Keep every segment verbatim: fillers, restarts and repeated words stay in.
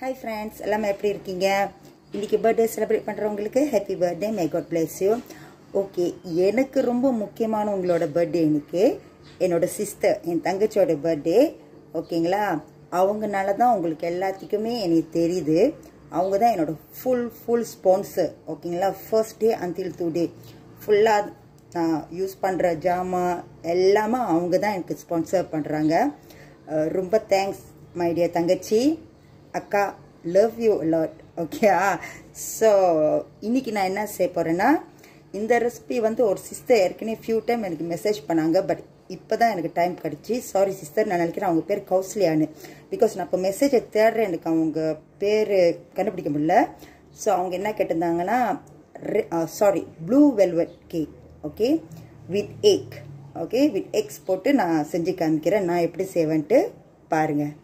Hi friends, எல்லாமே எப்படி இருக்கீங்க? இன்னைக்கு பர்த்டே செலிப்ரேட் பண்றவங்களுக்கு happy birthday, may God bless you. Okay, எனக்கு ரொம்ப முக்கியமான உங்களோட பர்த்டே இன்னைக்கு என்னோட சிஸ்டர், என் தங்கச்சியோட பர்த்டே. ஓகேங்களா? அவங்கனால தான் உங்களுக்கு எல்லாத்துக்குமே எனக்கு தெரியுது. அவங்க தான் என்னோட ஃபுல் ஃபுல் ஸ்பான்சர். ஓகேங்களா? ஃபர்ஸ்ட் டே அன்டில் டுடே ஃபுல்லா நான் யூஸ் பண்ற ஜாமா எல்லாமே அவங்க தான் எனக்கு ஸ்பான்சர் பண்றாங்க. ரொம்ப தேங்க்ஸ் மை டியர் தங்கச்சி. அக்கா, love you lot. Okay, so இன்னைக்கு நான் என்ன செய்ய போறேன்னா, இந்த ரெசிபி வந்து ஒரு சிஸ்டர் ஏற்கனவே ஃபியூ டைம் எனக்கு மெசேஜ் பண்ணாங்க. பட் இப்போ தான் எனக்கு டைம் கிடச்சி. சாரி சிஸ்டர், நான் நினைக்கிறேன் அவங்க பேர் கௌசல்யான்னு. பிகாஸ் நான் இப்போ மெசேஜை தேடுறேன், எனக்கு அவங்க பேர் கண்டுபிடிக்க முடியல. ஸோ அவங்க என்ன கேட்டிருந்தாங்கன்னா, sorry blue velvet cake. Okay, with egg. Okay, with eggs போட்டு நான் செஞ்சு காமிக்கிறேன். நான் எப்படி செய்வேன்ட்டு பாருங்கள்.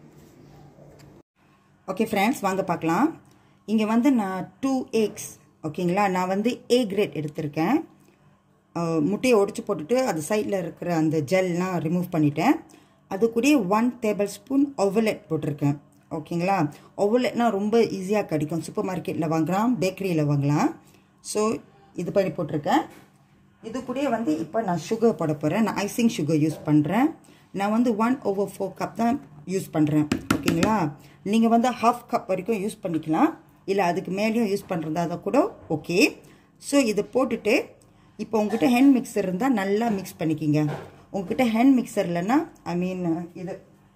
ஓகே ஃப்ரெண்ட்ஸ், வாங்க பார்க்கலாம். இங்கே வந்து நான் டூ எக்ஸ், ஓகேங்களா, நான் வந்து ஏ கிரேட் எடுத்திருக்கேன். முட்டையை உடைச்சு போட்டுட்டு அது சைடில் இருக்கிற அந்த ஜெல்லாம் ரிமூவ் பண்ணிட்டேன். அது கூட ஒன் டேபிள் ஸ்பூன் ஒவலெட் போட்டிருக்கேன். ஓகேங்களா? ஒவலெட்னால் ரொம்ப ஈஸியாக கிடைக்கும். சூப்பர் மார்க்கெட்டில் வாங்கலாம், பேக்கரியில் வாங்கலாம். ஸோ இது பண்ணி போட்டிருக்கேன். இது கூட வந்து இப்போ நான் சுகர் போட போகிறேன். நான் ஐசிங் சுகர் யூஸ் பண்ணுறேன். நான் வந்து ஒன் ஓவர் ஃபோர் கப் தான் யூஸ் பண்ணுறேன். ஓகேங்களா? நீங்கள் வந்து ஹாஃப் கப் வரைக்கும் யூஸ் பண்ணிக்கலாம், இல்லை அதுக்கு மேலேயும் யூஸ் பண்ணுறதா தான் கூட ஓகே. ஸோ இதை போட்டுட்டு இப்போ உங்ககிட்ட ஹேண்ட் மிக்சர் இருந்தால் நல்லா மிக்ஸ் பண்ணிக்கிங்க. உங்ககிட்ட ஹேண்ட் மிக்சர் இல்லைன்னா, ஐ மீன் இது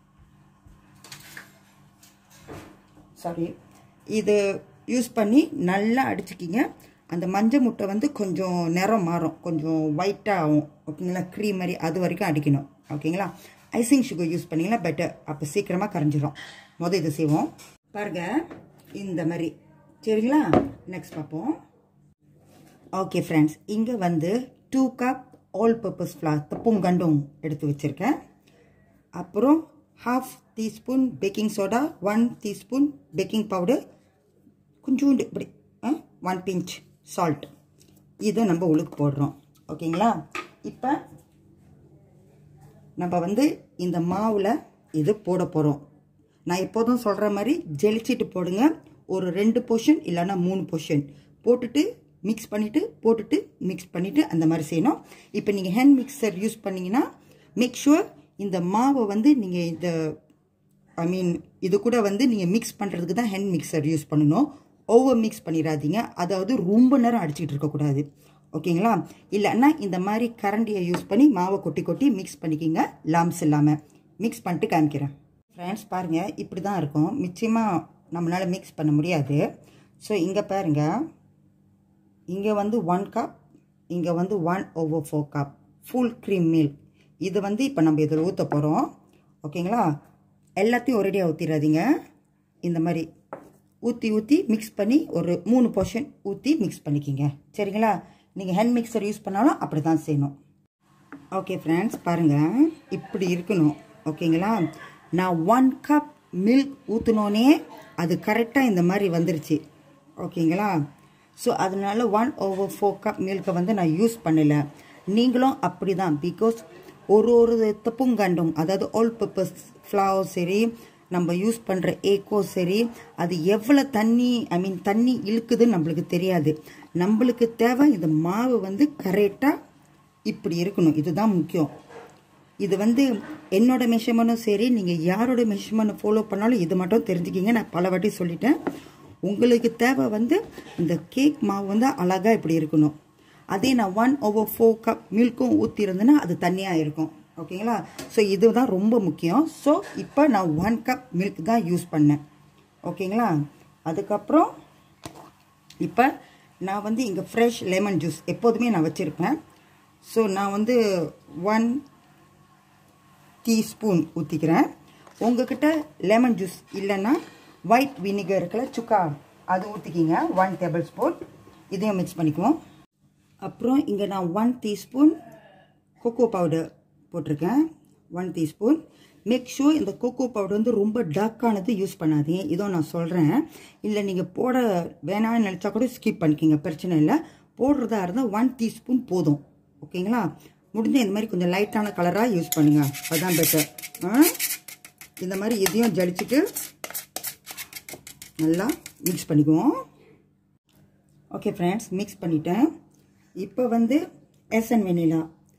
சாரி இது யூஸ் பண்ணி நல்லா அடிச்சுக்கிங்க. அந்த மஞ்சள் முட்டை வந்து கொஞ்சம் நிறம் மாறும், கொஞ்சம் ஒயிட்டாக ஆகும். ஓகேங்களா? க்ரீம் மாதிரி அது வரைக்கும் அடிக்கணும். ஓகேங்களா? ஐசிங் சுகர் யூஸ் பண்ணிங்கன்னா பெட்டர், அப்போ சீக்கிரமாக கரைஞ்சிரும். மொதல் இதை செய்வோம் பாருங்க, இந்த மாதிரி. சரிங்களா? நெக்ஸ்ட் பார்ப்போம். ஓகே ஃப்ரெண்ட்ஸ், இங்கே வந்து two cup all purpose flour தப்புங்கண்டும் எடுத்து வச்சுருக்கேன். அப்புறம் half teaspoon baking soda, one teaspoon baking powder, கொஞ்சோண்டு இப்படி ஒன் பிஞ்ச் சால்ட். இதை நம்ம உளுக்கு போடுறோம். ஓகேங்களா? இப்போ நம்ம வந்து இந்த மாவில் இது போட போகிறோம். நான் எப்போதும் சொல்கிற மாதிரி ஜெலிச்சிட்டு போடுங்க. ஒரு ரெண்டு போர்ஷன் இல்லைன்னா மூணு போர்ஷன் போட்டுட்டு மிக்ஸ் பண்ணிவிட்டு போட்டுட்டு மிக்ஸ் பண்ணிவிட்டு அந்த மாதிரி செய்யணும். இப்போ நீங்கள் ஹேண்ட் மிக்சர் யூஸ் பண்ணிங்கன்னா மேக் ஷுர் இந்த மாவை வந்து நீங்கள் இந்த ஐ மீன் இது கூட வந்து நீங்கள் மிக்ஸ் பண்ணுறதுக்கு தான் ஹேண்ட் மிக்சர் யூஸ் பண்ணணும். ஓவர் மிக்ஸ் பண்ணிடாதீங்க, அதாவது ரொம்ப நேரம் அடிச்சுக்கிட்டு இருக்கக்கூடாது. ஓகேங்களா? இல்லைன்னா இந்த மாதிரி கரண்டியை யூஸ் பண்ணி மாவை கொட்டி கொட்டி மிக்ஸ் பண்ணிக்கிங்க, லாம்ஸ் இல்லாமல். மிக்ஸ் பண்ணிட்டு காமிக்கிறேன். ஃப்ரெண்ட்ஸ் பாருங்கள், இப்படி தான் இருக்கும். நிச்சயமாக நம்மளால் மிக்ஸ் பண்ண முடியாது. ஸோ இங்கே பாருங்கள், இங்கே வந்து ஒன் கப், இங்கே வந்து one over four cup full cream milk. இது வந்து இப்போ நம்ம இதில் ஊற்ற போகிறோம். ஓகேங்களா? எல்லாத்தையும் ஒரேடியாக ஊற்றிடாதீங்க. இந்த மாதிரி ஊற்றி ஊற்றி மிக்ஸ் பண்ணி ஒரு மூணு போர்ஷன் ஊற்றி மிக்ஸ் பண்ணிக்கிங்க. சரிங்களா? நீங்கள் ஹேண்ட் மிக்சர் யூஸ் பண்ணாலும் அப்படி தான் செய்யணும். ஓகே ஃப்ரெண்ட்ஸ் பாருங்கள், இப்படி இருக்கணும். ஓகேங்களா? நான் ஒன் கப் மில்க் ஊற்றினோன்னே அது கரெக்டாக இந்த மாதிரி வந்துருச்சு. ஓகேங்களா? ஸோ அதனால ஒன் ஓவர் ஃபோர் கப் மில்கை வந்து நான் யூஸ் பண்ணலை. நீங்களும் அப்படி தான். பிகாஸ் ஒரு ஒரு தப்புங்கண்டும், அதாவது ஆல் பர்பஸ் ஃப்ளவர் சரி, நம்ம யூஸ் பண்ணுற ஏக்கோ சரி, அது எவ்வளோ தண்ணி ஐ மீன் தண்ணி இழுக்குதுன்னு நம்மளுக்கு தெரியாது. நம்மளுக்கு தேவை இந்த மாவு வந்து கரெக்டாக இப்படி இருக்கணும். இதுதான் முக்கியம். இது வந்து என்னோட மெஷர்மெண்ட்டும் சரி, நீங்கள் யாரோட மெஷர்மெண்ட் ஃபாலோ பண்ணாலும் இது மட்டும் தெரிஞ்சுக்கிங்க. நான் பல வாட்டி சொல்லிட்டேன். உங்களுக்கு தேவை வந்து இந்த கேக் மாவு வந்து அழகாக இப்படி இருக்கணும். அதே நான் ஒன் ஓவர் ஃபோர் கப் மில்க்கும் ஊற்றி இருந்தேன்னா அது தண்ணியாக இருக்கும். ஓகேங்களா? ஸோ இதுதான் ரொம்ப முக்கியம். ஸோ இப்போ நான் ஒன் கப் மில்க் தான் யூஸ் பண்ணேன். ஓகேங்களா? அதுக்கப்புறம் இப்போ நான் வந்து இங்கே ஃப்ரெஷ் லெமன் ஜூஸ் எப்போதுமே நான் வச்சுருப்பேன். ஸோ நான் வந்து ஒன் டீஸ்பூன் ஊற்றிக்கிறேன். உங்ககிட்ட லெமன் ஜூஸ் இல்லைன்னா ஒயிட் வினிகர் இருக்குல்ல, சுக்கா, அது ஊற்றிக்கிங்க. One tablespoon. இதையும் மிக்ஸ் பண்ணிக்குவோம். அப்புறம் இங்கே நான் ஒன் டீஸ்பூன் கொக்கோ பவுடர் போட்டிருக்கேன். One teaspoon. மேக் ஷூர் இந்த கோகோ பவுடர் வந்து ரொம்ப டார்க்கானது யூஸ் பண்ணாதீங்க. இதோ நான் சொல்கிறேன். இல்லை நீங்கள் போட வேணாம்னு நினச்சா கூட ஸ்கிப் பண்ணிக்கிங்க, பிரச்சனை இல்லை. போடுறதா இருந்தால் ஒன் டீஸ்பூன் போதும். ஓகேங்களா? முடிஞ்ச இந்த மாதிரி கொஞ்சம் லைட்டான கலராக யூஸ் பண்ணுங்கள், அதுதான் பெட்டர். இந்த மாதிரி எதையும் ஜலிச்சுட்டு நல்லா மிக்ஸ் பண்ணிக்குவோம். ஓகே ஃப்ரெண்ட்ஸ், மிக்ஸ் பண்ணிட்டேன். இப்போ வந்து essence vanilla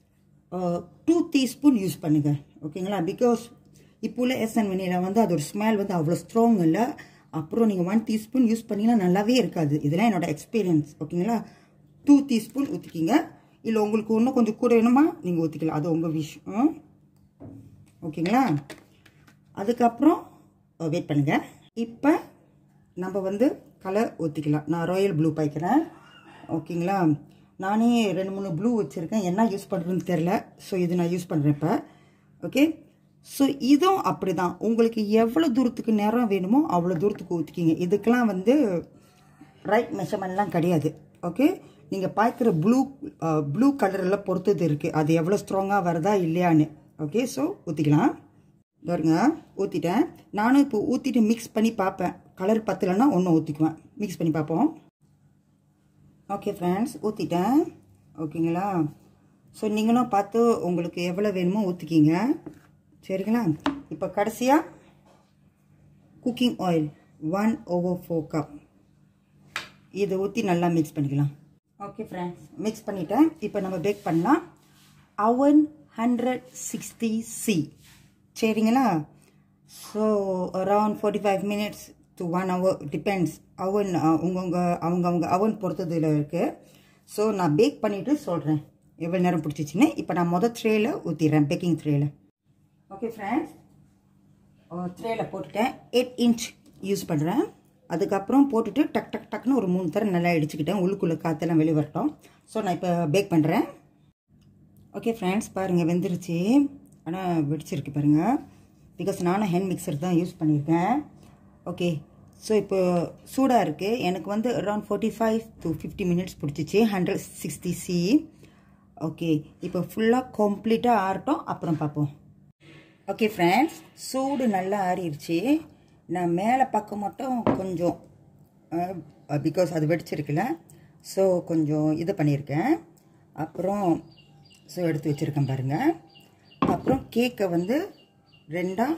two teaspoon use பண்ணுங்கள். ஓகேங்களா? பிகாஸ் இப்போ உள்ள எசன் வெனிலா வந்து அதோட ஸ்மெல் வந்து அவ்வளோ ஸ்ட்ராங் இல்லை. அப்புறம் நீங்கள் ஒன் டீஸ்பூன் யூஸ் பண்ணிங்கன்னா நல்லாவே இருக்காது. இதெல்லாம் என்னோட எக்ஸ்பீரியன்ஸ். ஓகேங்களா? டூ டீஸ்பூன் ஊற்றிக்கிங்க. இல்லை உங்களுக்கு இன்னும் கொஞ்சம் கூட வேணுமா நீங்கள் ஊற்றிக்கலாம், அது உங்கள் விஷயம். ஓகேங்களா? அதுக்கப்புறம் வெயிட் பண்ணுங்கள். இப்போ நம்ம வந்து கலர் ஊற்றிக்கலாம். நான் ராயல் ப்ளூ பாய்க்கிறேன். ஓகேங்களா? நானே ரெண்டு மூணு ப்ளூ வச்சுருக்கேன், என்ன யூஸ் பண்ணுறதுன்னு தெரில. ஸோ இது நான் யூஸ் பண்ணுறேன் இப்போ. ஓகே, ஸோ இதுவும் அப்படி தான். உங்களுக்கு எவ்வளோ தூரத்துக்கு நேரம் வேணுமோ அவ்வளோ தூரத்துக்கு ஊற்றிக்கிங்க. இதுக்கெலாம் வந்து ரைட் மெஷர்மெண்ட்லாம் கிடையாது. ஓகே, நீங்கள் பார்க்குற ப்ளூ ப்ளூ கலரில் பொறுத்தது இருக்குது, அது எவ்வளோ ஸ்ட்ராங்காக வருதா இல்லையான்னு. ஓகே, ஸோ ஊற்றிக்கலாம். பாருங்க, ஊற்றிட்டேன். நானும் இப்போ ஊற்றிட்டு மிக்ஸ் பண்ணி பார்ப்பேன். கலர் பத்தலைன்னா ஒன்று ஊற்றிக்குவேன். மிக்ஸ் பண்ணி பார்ப்போம். ஓகே ஃப்ரெண்ட்ஸ், ஊற்றிட்டேன். ஓகேங்களா? ஸோ நீங்களும் பார்த்து உங்களுக்கு எவ்வளோ வேணுமோ ஊற்றிக்கிங்க. சரிங்களா? இப்போ கடைசியாக cooking oil one over four cup இதை ஊற்றி நல்லா மிக்ஸ் பண்ணிக்கலாம். ஓகே ஃப்ரெண்ட்ஸ், மிக்ஸ் பண்ணிவிட்டேன். இப்போ நம்ம பேக் பண்ணலாம். Oven hundred sixty C. சரிங்களா? So around forty five minutes to one hour depends. Oven உங்கவுங்க அவங்கவுங்க அவன் பொறுத்ததில் இருக்குது. ஸோ நான் பேக் பண்ணிவிட்டு சொல்கிறேன் எவ்வளோ நேரம் பிடிச்சிச்சின்னு. இப்போ நான் மொதல் ட்ரேயில் ஊற்றிடுறேன், பேக்கிங் ட்ரேயில். ஓகே ஃப்ரெண்ட்ஸ், ட்ரேயில் போட்டுட்டேன். எயிட் இன்ச் யூஸ் பண்ணுறேன். அதுக்கப்புறம் போட்டுட்டு டக் டக் டக்குன்னு ஒரு மூணு தரம் நல்லா இடிச்சுக்கிட்டேன், உள்ளுக்குள்ளே காற்றெல்லாம் வெளியே வரட்டும். ஸோ நான் இப்போ பேக் பண்ணுறேன். ஓகே ஃப்ரெண்ட்ஸ், பாருங்கள் வெந்துருச்சு. ஆனால் வெடிச்சிருக்கு பாருங்கள். பிகாஸ் நானும் ஹேண்ட் மிக்சர் தான் யூஸ் பண்ணியிருக்கேன். ஓகே, ஸோ இப்போ சூடாக இருக்குது. எனக்கு வந்து around forty five to fifty minutes பிடிச்சிச்சு. Hundred sixty C. ஓகே, இப்போ ஃபுல்லாக கம்ப்ளீட்டாக ஆறட்டும், அப்புறம் பார்ப்போம். ஓகே ஃப்ரெண்ட்ஸ், சூடு நல்லா ஆறிடுச்சு. நான் மேலே பக்கம் மட்டும் கொஞ்சம் பிகாஸ் அது வெடிச்சிருக்குல்ல, ஸோ கொஞ்சம் இது பண்ணியிருக்கேன். அப்புறம் ஸோ எடுத்து வச்சுருக்கேன் பாருங்கள். அப்புறம் கேக்கை வந்து ரெண்டாக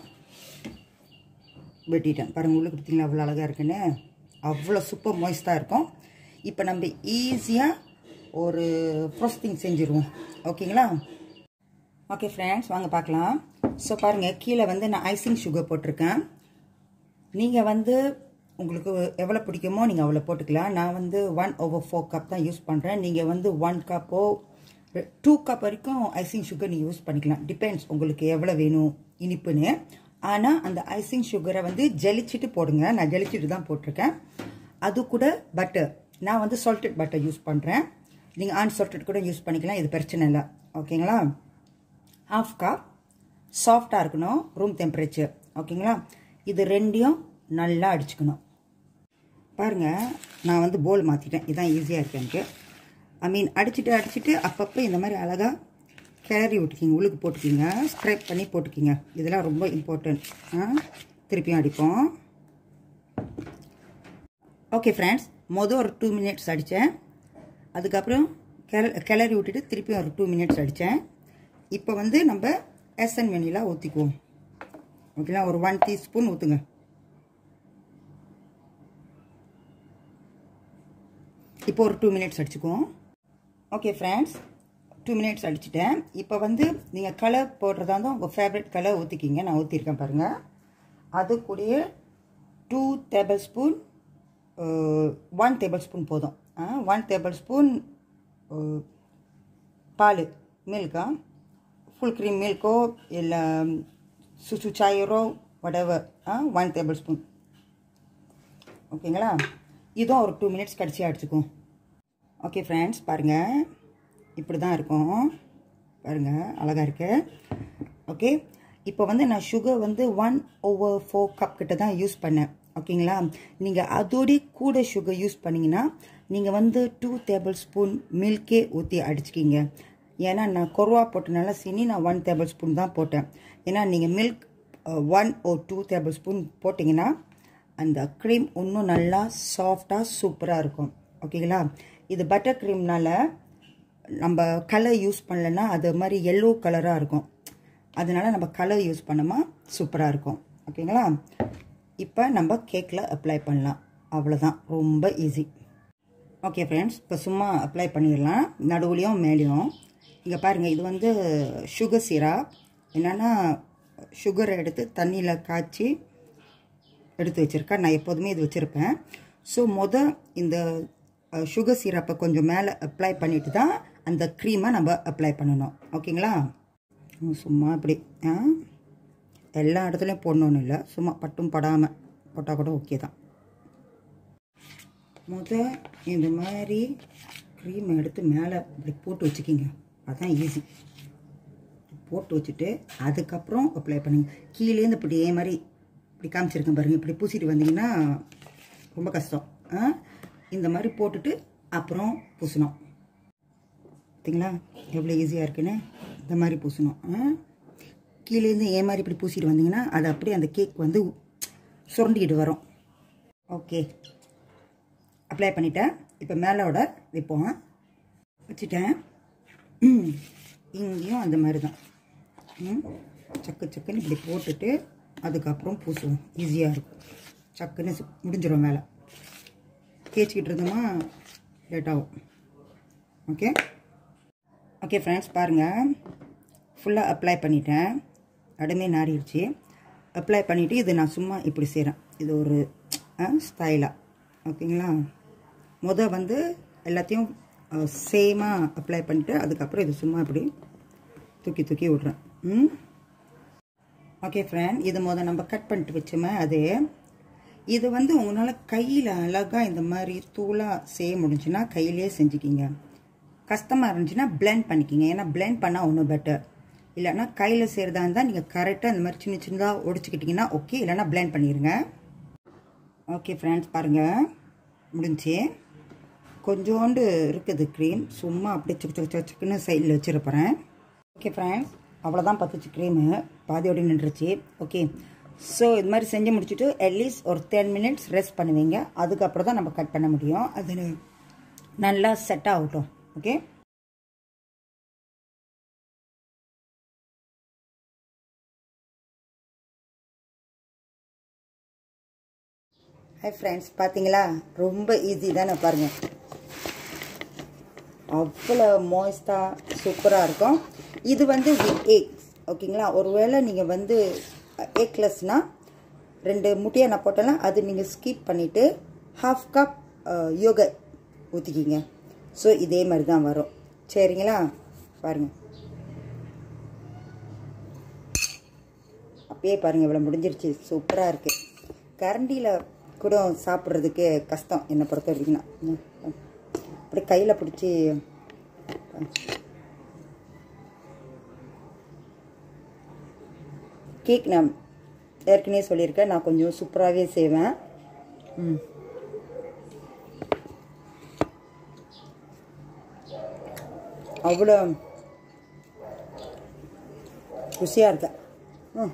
வெட்டிட்டேன் பாருங்கள். உள்ளுக்கு பார்த்தீங்களா அவ்வளோ அழகாக இருக்குன்னு. அவ்வளோ சூப்பர் மாய்ஸ்டாக இருக்கும். இப்போ நம்ம ஈஸியாக ஒரு ஃப்ரோஸ்டிங் செஞ்சுருவோம். ஓகேங்களா? ஓகே ஃப்ரெண்ட்ஸ், வாங்க பார்க்கலாம். ஸோ பாருங்கள், கீழே வந்து நான் ஐசிங் சுகர் போட்டிருக்கேன். நீங்கள் வந்து உங்களுக்கு எவ்வளோ பிடிக்குமோ நீங்கள் அவ்வளோ போட்டுக்கலாம். நான் வந்து ஒன் ஓவர் ஃபோர் கப் தான் யூஸ் பண்ணுறேன். நீங்கள் வந்து ஒன் கப்போ டூ கப் வரைக்கும் ஐசிங் சுகர் நீங்கள் யூஸ் பண்ணிக்கலாம். டிபெண்ட்ஸ் உங்களுக்கு எவ்வளோ வேணும் இனிப்புன்னு. ஆனால் அந்த ஐசிங் சுகரை வந்து ஜெலிச்சிட்டு போடுங்க. நான் ஜெலிச்சிட்டு தான் போட்டிருக்கேன். அது கூட பட்டர், நான் வந்து சால்டட் பட்டர் யூஸ் பண்ணுறேன். நீங்கள் அன்சால்டட் கூட யூஸ் பண்ணிக்கலாம், இது பிரச்சனை இல்லை. ஓகேங்களா? ஹாஃப் கப் சாஃப்டாக இருக்கணும், ரூம் டெம்பரேச்சர். ஓகேங்களா? இது ரெண்டையும் நல்லா அடிச்சுக்கணும். பாருங்கள், நான் வந்து போல் மாற்றிட்டேன். இதுதான் ஈஸியாக இருக்குது எனக்கு. ஐ மீன் அடிச்சுட்டு அடிச்சுட்டு அப்பப்போ இந்த மாதிரி அழகாக கிளறி விட்டுக்கிங்க, உள்ளுக்கு போட்டுக்கிங்க, ஸ்க்ரைப் பண்ணி போட்டுக்கிங்க. இதெல்லாம் ரொம்ப இம்பார்ட்டன்ட். திருப்பியும் அடிப்போம். ஓகே ஃப்ரெண்ட்ஸ், மொதல் ஒரு டூ மினிட்ஸ் அடித்தேன். அதுக்கப்புறம் கிள கிளறி விட்டுட்டு திருப்பியும் ஒரு டூ மினிட்ஸ் அடித்தேன். இப்போ வந்து நம்ம எசன் வெனிலா ஊற்றிக்குவோம். ஓகேங்களா? ஒரு ஒன் டீஸ்பூன் ஊற்றுங்க. இப்போ ஒரு டூ மினிட்ஸ் அடிச்சுக்குவோம். ஓகே ஃப்ரெண்ட்ஸ், டூ மினிட்ஸ் அடிச்சுட்டேன். இப்போ வந்து நீங்கள் கலர் போடுறதா இருந்தால் உங்கள் ஃபேவரட் கலர் ஊற்றிக்கிங்க. நான் ஊற்றிருக்கேன் பாருங்கள். அது கூடயே two tablespoon one tablespoon போதும். ஒன் டேபிள் ஸ்பூன் பால், மில்கா, ஃபுல் க்ரீம் மில்கோ இல்லை சுசு சாயரோ whatever, ஒன் டேபிள் ஸ்பூன். ஓகேங்களா? இதுவும் ஒரு டூ மினிட்ஸ் கடிச்சு அடிச்சுக்கும். ஓகே ஃப்ரெண்ட்ஸ், பாருங்கள் இப்படி தான் இருக்கும். பாருங்கள் அழகாக இருக்கு. ஓகே, இப்போ வந்து நான் சுகர் வந்து ஒன் ஓவர் ஃபோர் கப் கிட்ட தான் யூஸ் பண்ணேன். ஓகேங்களா? நீங்கள் அதோடைய கூட சுகர் யூஸ் பண்ணிங்கன்னா நீங்கள் வந்து டூ டேபிள் ஸ்பூன் மில்கே ஊற்றி அடிச்சுக்கிங்க. ஏன்னா நான் கொரவா போட்டனால சீனி நான் ஒன் டேபிள் ஸ்பூன் தான் போட்டேன். ஏன்னா நீங்கள் milk one or two tablespoon போட்டிங்கன்னா அந்த க்ரீம் இன்னும் நல்லா சாஃப்டாக சூப்பராக இருக்கும். ஓகேங்களா? இது பட்டர் க்ரீம்னால நம்ம கலர் யூஸ் பண்ணலன்னா அது மாதிரி எல்லோ கலராக இருக்கும். அதனால் நம்ம கலர் யூஸ் பண்ணோமா சூப்பராக இருக்கும். ஓகேங்களா? இப்போ நம்ம கேக்கில் அப்ளை பண்ணலாம். அவ்வளோதான், ரொம்ப ஈஸி. ஓகே ஃப்ரெண்ட்ஸ், இப்போ சும்மா அப்ளை பண்ணிடலாம் நடுவுலையும் மேலேயும். இங்கே பாருங்கள், இது வந்து சுகர் சிரப். என்னென்னா சுகரை எடுத்து தண்ணியில் காய்ச்சி எடுத்து வச்சுருக்கேன். நான் எப்போதுமே இது வச்சுருப்பேன். ஸோ மொதல் இந்த சுகர் சிரப்பை கொஞ்சம் மேலே அப்ளை பண்ணிட்டு தான் அந்த க்ரீமை நம்ம அப்ளை பண்ணணும். ஓகேங்களா? சும்மா இப்படி எல்லா இடத்துலையும் போடணுன்னு இல்லை, சும்மா பட்டும் படாமல் போட்டால் கூட ஓகே தான். முதல் இந்த மாதிரி க்ரீமை எடுத்து மேலே இப்படி போட்டு வச்சுக்கிங்க, அதுதான் ஈஸி. போட்டு வச்சுட்டு அதுக்கப்புறம் அப்ளை பண்ணுங்க. கீழேருந்து இப்படி ஏ மாதிரி இப்படி காமிச்சிருக்கேன் பாருங்கள், இப்படி பூசிட்டு வந்தீங்கன்னா ரொம்ப கஷ்டம். இந்த மாதிரி போட்டுட்டு அப்புறம் பூசணும். பார்த்தீங்களா எவ்வளோ ஈஸியாக இருக்குன்னு? இந்த மாதிரி பூசணும். கீழேருந்து ஏ மாதிரி இப்படி பூசிட்டு வந்தீங்கன்னா அது அப்படியே அந்த கேக் வந்து சுரண்டிக்கிட்டு வரும். ஓகே, அப்ளை பண்ணிட்டேன். இப்போ மேலோட வைப்போம். வச்சுட்டேன். இங்கேயும் அந்த மாதிரி தான் சக்கு சக்குன்னு இப்படி போட்டுட்டு அதுக்கப்புறம் பூசுவோம். ஈஸியாக இருக்கும், சக்குன்னு முடிஞ்சிடும். மேலே தேய்ச்சிக்கிட்டு இருந்தோமா லேட் ஆகும். ஓகே ஓகே ஃப்ரெண்ட்ஸ், பாருங்கள், ஃபுல்லாக அப்ளை பண்ணிட்டேன். நடுமே நாரிடுச்சு. அப்ளை பண்ணிவிட்டு இது நான் சும்மா இப்படி செய்கிறேன். இது ஒரு ஸ்டைலாக. ஓகேங்களா? மொதல் வந்து எல்லாத்தையும் சேமாக அப்ளை பண்ணிவிட்டு அதுக்கப்புறம் இது சும்மா இப்படி தூக்கி தூக்கி விட்றேன். ம் ஓகே ஃப்ரெண்ட், இது மொதல் நம்ம கட் பண்ணிட்டு வச்சோமே அது. இது வந்து உங்களால் கையில் அழகாக இந்த மாதிரி தூளாக செய்ய முடிஞ்சுன்னா கையிலே செஞ்சுக்கிங்க. கஷ்டமாக இருந்துச்சுன்னா பிளெண்ட் பண்ணிக்கிங்க. ஏன்னா பிளெண்ட் பண்ணால் ஒன்றும் பெட்டர். இல்லைன்னா கையில் செய்கிறதா இருந்தால் நீங்கள் கரெக்டாக இந்த மாதிரி சின்ன சின்னதாக உடச்சிக்கிட்டிங்கன்னா ஓகே, இல்லைன்னா பிளெண்ட் பண்ணிடுங்க. ஓகே ஃப்ரெண்ட்ஸ், பாருங்கள், முடிஞ்சு கொஞ்சோண்டு இருக்குது க்ரீம். சும்மா அப்படியே சக்கு சக்கு சக்குன்னு சைடில் வச்சுருப்பேன். ஓகே ஃப்ரெண்ட்ஸ், அவ்வளோதான் பத்துச்சு க்ரீமு, பாதியோடு நின்றுச்சு. ஓகே, ஸோ இது மாதிரி செஞ்சு முடிச்சுட்டு அட்லீஸ்ட் ஒரு டென் மினிட்ஸ் ரெஸ்ட் பண்ணுவீங்க. அதுக்கப்புறம் தான் நம்ம கட் பண்ண முடியும். அது நல்லா செட் ஆகட்டும். ஓகே, ஹை ஃப்ரெண்ட்ஸ், பார்த்தீங்களா ரொம்ப ஈஸி தானே? பாருங்கள், அவ்வளோ மாய்ஸ்டாக சூப்பராக இருக்கும். இது வந்து வித் எக்ஸ். ஓகேங்களா? ஒருவேளை நீங்கள் வந்து எக்லெஸ்னால் ரெண்டு முட்டையை நான் போட்டேன்னா அது நீங்கள் ஸ்கிப் பண்ணிவிட்டு ஹாஃப் கப் யோகர்ட் ஊற்றிக்கிங்க. ஸோ இதே மாதிரி தான் வரும். சரிங்களா? பாருங்கள், அப்பயே பாருங்கள் இவ்வளோ முடிஞ்சிருச்சு. சூப்பராக இருக்குது. கரண்டியில் கூட சாப்பிட்றதுக்கு கஷ்டம் என்னை பொறுத்த வரைக்கும்னா. அப்படி கையில் பிடிச்சி கேக் நான் ஏற்கனவே சொல்லியிருக்கேன், நான் கொஞ்சம் சூப்பராகவே செய்வேன். ம் அவ்வளோ ருசியாக இருக்கு. ம்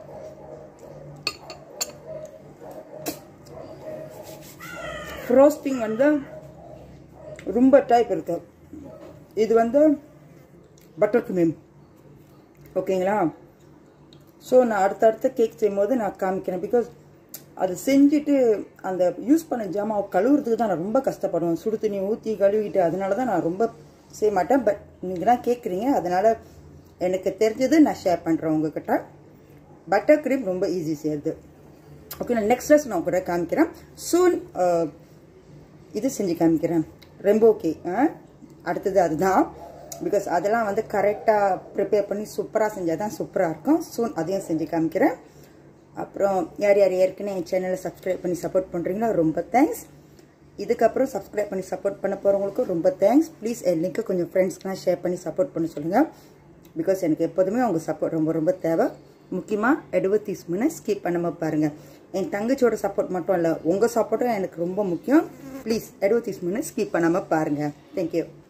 ஃப்ரோஸ்டிங் வந்து ரொம்ப டைப் இருக்கு. இது வந்து பட்டர் க்ரீம். ஓகேங்களா? ஸோ நான் அடுத்தடுத்த கேக் செய்யும்போது நான் காமிக்கிறேன். பிகாஸ் அது செஞ்சுட்டு அந்த யூஸ் பண்ண ஜாமாவை கழுவுறதுக்கு தான் நான் ரொம்ப கஷ்டப்படுவேன். சுடு தண்ணி ஊற்றி கழுவிட்டு, அதனால தான் நான் ரொம்ப செய்ய மாட்டேன். பட் நீங்கள் தான் கேட்குறீங்க, அதனால் எனக்கு தெரிஞ்சது நான் ஷேர் பண்ணுறேன் உங்ககிட்ட. பட்டர் க்ரீம் ரொம்ப ஈஸி செய்யுது. ஓகே, நான் நெக்ஸ்ட் டேஸ் நான் உங்கள்கிட்ட காமிக்கிறேன். சூன் இது செஞ்சு காமிக்கிறேன். ரெம்போ கேக் அடுத்தது அதுதான். பிகாஸ் அதெல்லாம் வந்து கரெக்டாக ப்ரிப்பேர் பண்ணி சூப்பராக செஞ்சால் தான் சூப்பராக இருக்கும். சூன் அதையும் செஞ்சு காமிக்கிறேன். அப்புறம் யார் யார் ஏற்கனவே என் சேனலை சப்ஸ்கிரைப் பண்ணி சப்போர்ட் பண்ணுறீங்களோ ரொம்ப தேங்க்ஸ். இதுக்கப்புறம் சப்ஸ்கிரைப் பண்ணி சப்போர்ட் பண்ண போகிறவங்களுக்கும் ரொம்ப தேங்க்ஸ். ப்ளீஸ் என் லிங்க்கை கொஞ்சம் ஃப்ரெண்ட்ஸ்க்கெலாம் ஷேர் பண்ணி சப்போர்ட் பண்ண சொல்லுங்கள். பிகாஸ் எனக்கு எப்போதுமே உங்கள் சப்போர்ட் ரொம்ப ரொம்ப தேவை. முக்கியமாக எழுபத்தி மினிட்ஸ் ஸ்கிப் பண்ணாமல் பாருங்கள். என் தங்கச்சியோட சப்போர்ட் மட்டும் இல்லை, உங்கள் சப்போர்ட்டும் எனக்கு ரொம்ப முக்கியம். ப்ளீஸ் எழுபத்தி மினிட்ஸ் ஸ்கிப் பண்ணாமல் பாருங்கள். தேங்க்யூ.